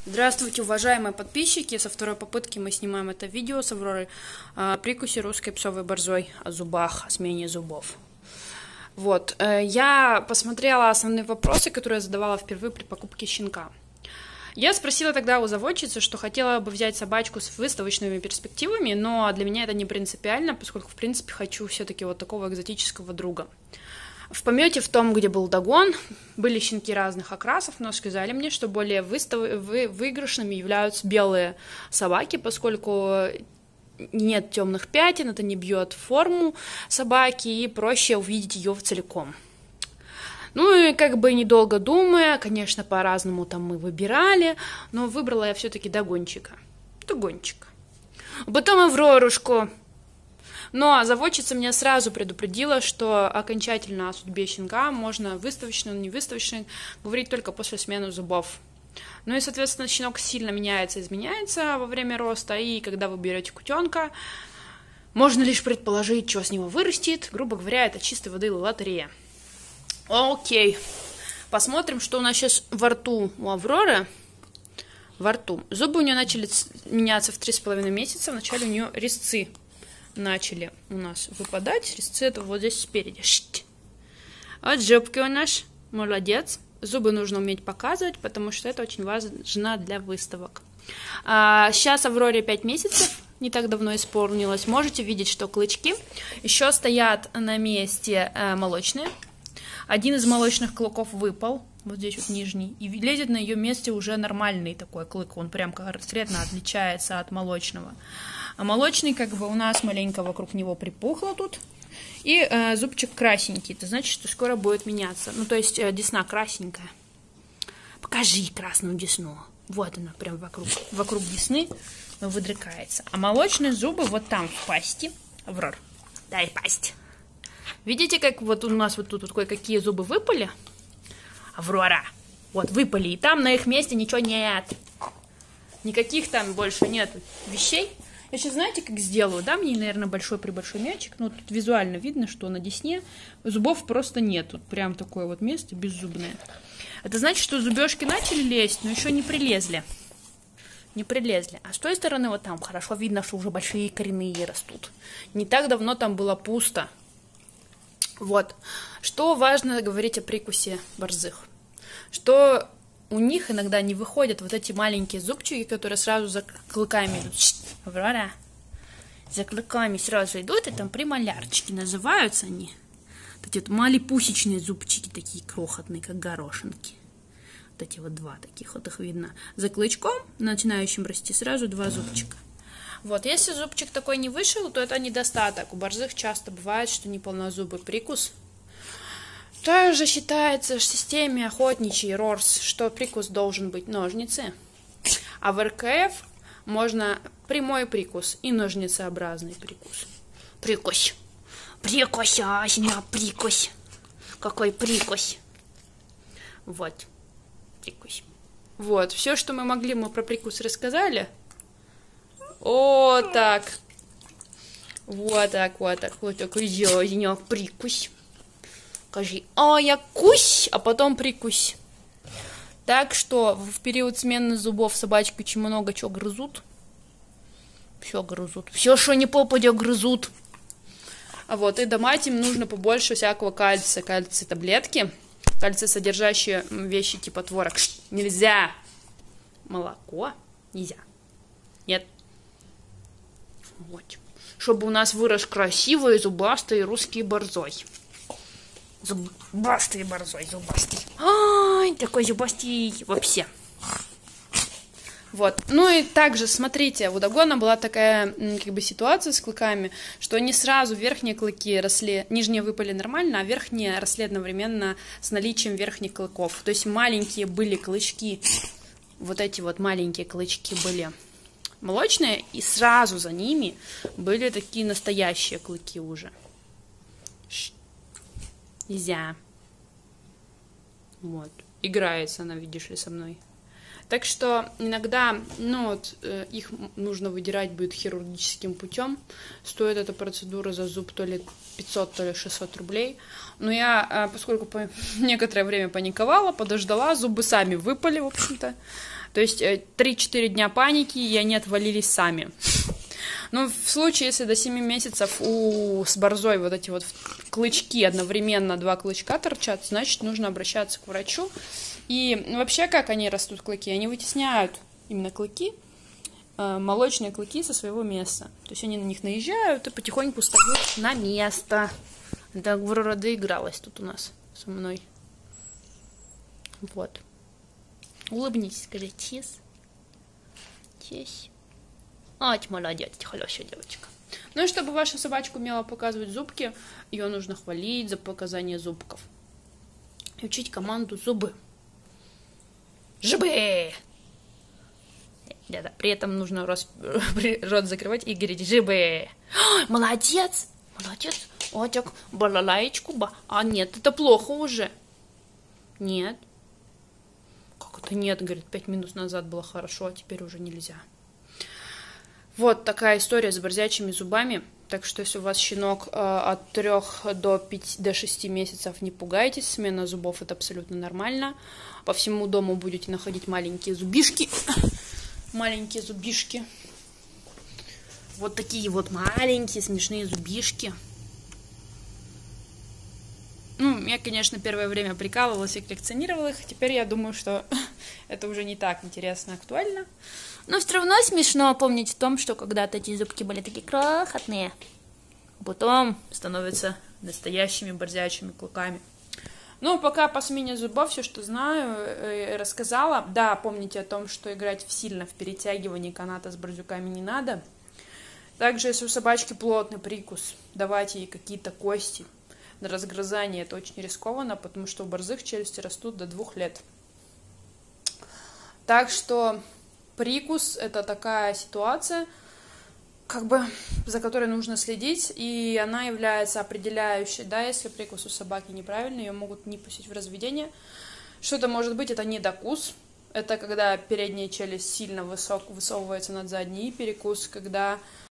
Здравствуйте, уважаемые подписчики! Со второй попытки мы снимаем это видео с Авророй о прикусе русской псовой борзой, о зубах, о смене зубов. Вот, я посмотрела основные вопросы, которые я задавала впервые при покупке щенка. Я спросила тогда у заводчицы, что хотела бы взять собачку с выставочными перспективами, но для меня это не принципиально, поскольку, в принципе, хочу все-таки вот такого экзотического друга. В помете, в том, где был догон, были щенки разных окрасов, но сказали мне, что более выигрышными являются белые собаки, поскольку нет темных пятен, это не бьет форму собаки и проще увидеть ее целиком. Ну и как бы недолго думая, конечно, по-разному там мы выбирали, но выбрала я все-таки догончика. Потом Аврорушку. Но заводчица меня сразу предупредила, что окончательно о судьбе щенка можно выставочно, не выставочно говорить только после смены зубов. Ну и, соответственно, щенок сильно меняется, изменяется во время роста, и когда вы берете кутенка, можно лишь предположить, что с него вырастет. Грубо говоря, это чистой воды лотерея. Окей, посмотрим, что у нас сейчас во рту у Авроры. Во рту. Зубы у нее начали меняться в 3,5 месяца, вначале у нее резцы начали у нас выпадать. Резцы это вот здесь спереди. Вот зубки у нас. Молодец. Зубы нужно уметь показывать, потому что это очень важно для выставок. Сейчас Авроре 5 месяцев. Не так давно исполнилось. Можете видеть, что клычки еще стоят на месте молочные. Один из молочных клыков выпал. Вот здесь вот нижний. И лезет на ее месте уже нормальный такой клык. Он прям конкретно отличается от молочного. А молочный как бы у нас маленько вокруг него припухло тут. И зубчик красненький. Это значит, что скоро будет меняться. Ну, то есть десна красненькая. Покажи красную десну. Вот она прям вокруг десны выдрыкается. А молочные зубы вот там в пасти. Аврор, дай пасть. Видите, как вот у нас вот тут вот кое-какие зубы выпали? Аврора, вот выпали. И там на их месте ничего нет. Никаких там больше нет вещей. Я сейчас, знаете, как сделаю? Да, мне, наверное, большой-пребольшой мячик. Но тут визуально видно, что на десне зубов просто нет. Тут прям такое вот место беззубное. Это значит, что зубежки начали лезть, но еще не прилезли. Не прилезли. А с той стороны вот там хорошо видно, что уже большие коренные растут. Не так давно там было пусто. Вот. Что важно говорить о прикусе борзых? Что у них иногда не выходят вот эти маленькие зубчики, которые сразу за клыками идут. Аврора. За клыками сразу идут, и там премолярчики называются они. Вот эти вот малипусечные зубчики, такие крохотные, как горошинки. Вот эти вот два таких вот их видно. За клычком, начинающим расти, сразу два зубчика. Вот, если зубчик такой не вышел, то это недостаток. У борзых часто бывает, что неполнозубый прикус. Также считается в системе охотничий РОРС, что прикус должен быть ножницы. А в РКФ можно прямой прикус и ножницеобразный прикус. Прикус. Прикус, прикус. Какой прикус. Вот. Прикус. Вот, все, что мы могли, мы про прикус рассказали. Вот так. Вот так, вот так. Вот такой зеленый прикус. Скажи, я кусь, а потом прикусь. Так что в период смены зубов собачки очень много чего грызут. Все грызут. Все, что не попадя, грызут. А вот, и давать им нужно побольше всякого кальция. Кальция таблетки. Кальция содержащие вещи типа творог. Нельзя. Молоко. Нельзя. Нет. Вот. Чтобы у нас вырос красивый, зубастый русский борзой. Зубастый борзой, зубастый. Ай, такой зубастый вообще. Вот. Ну и также, смотрите, у догона была такая как бы ситуация с клыками, что не сразу верхние клыки росли, нижние выпали нормально, а верхние росли одновременно с наличием верхних клыков. То есть маленькие были клычки, вот эти вот маленькие клычки были молочные, и сразу за ними были такие настоящие клыки уже. Нельзя. Вот. Играется она, видишь ли, со мной. Так что иногда, их нужно выдирать будет хирургическим путем. Стоит эта процедура за зуб то ли 500, то ли 600 рублей. Но я, поскольку некоторое время паниковала, подождала, зубы сами выпали, в общем-то. То есть 3-4 дня паники, и они отвалились сами. Но в случае, если до 7 месяцев с борзой вот эти вот клычки, одновременно 2 клычка торчат, значит, нужно обращаться к врачу. И вообще, как они растут, клыки? Они вытесняют именно клыки, молочные клыки со своего места. То есть они на них наезжают и потихоньку встают на место. Да, Аврора доигралась тут у нас со мной. Вот. Улыбнись, скажи чиз. Чиз. Ать, молодец, хорошая девочка. Ну и чтобы ваша собачка умела показывать зубки, ее нужно хвалить за показание зубков. И учить команду зубы. Жибы! Да-да, при этом нужно рот закрывать и говорить жибы. Молодец! Молодец! Отек, балалаечку, А нет, это плохо уже. Нет. Как это нет? Говорит, 5 минут назад было хорошо, а теперь уже нельзя. Вот такая история с борзячими зубами. Так что, если у вас щенок от 3 до 6 месяцев, не пугайтесь. Смена зубов – это абсолютно нормально. По всему дому будете находить маленькие зубишки. Маленькие зубишки. Вот такие вот маленькие смешные зубишки. Ну, я, конечно, первое время прикалывалась и коллекционировала их. Теперь я думаю, что это уже не так интересно, актуально. Но все равно смешно помнить о том, что когда-то эти зубки были такие крохотные, а потом становятся настоящими борзячими клыками. Ну, пока по смене зубов все, что знаю, рассказала. Да, помните о том, что играть сильно в перетягивании каната с борзюками не надо. Также, если у собачки плотный прикус, давайте ей какие-то кости на разгрызание. Это очень рискованно, потому что у борзых челюсти растут до 2 лет. Так что прикус – это такая ситуация, как бы, за которой нужно следить, и она является определяющей. Да, если прикус у собаки неправильный, ее могут не пустить в разведение. Что это может быть? Это недокус. Это когда передняя челюсть сильно высовывается над задней, и перекус, когда